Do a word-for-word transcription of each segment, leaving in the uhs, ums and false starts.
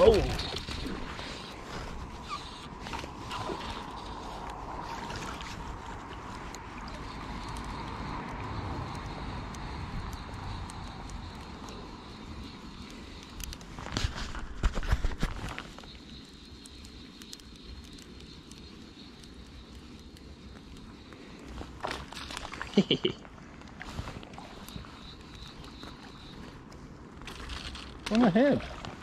Oh. On the head.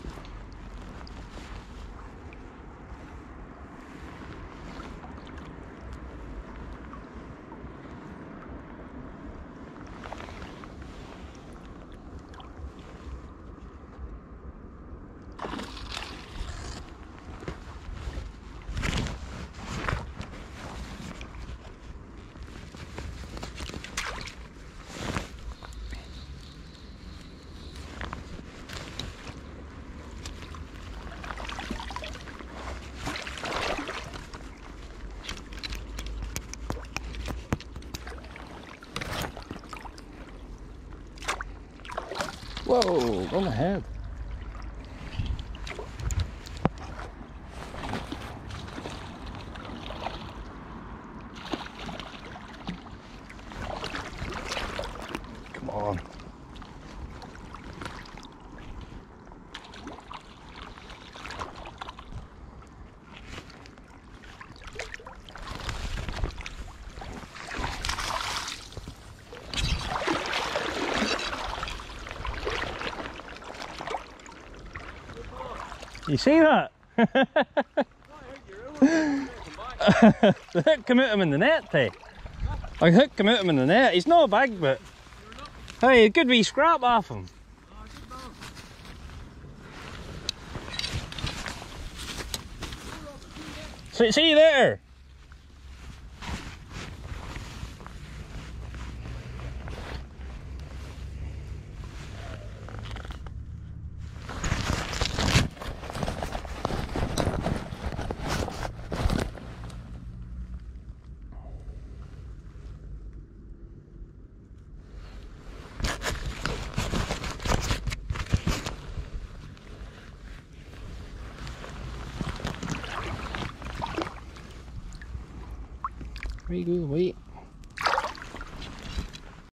Whoa, on the head. Come on. You see that? The hook came out him in the net, eh? The hook came out him in the net. He's not big, but hey, a good wee scrap off him. See, see you there. There you go, wait.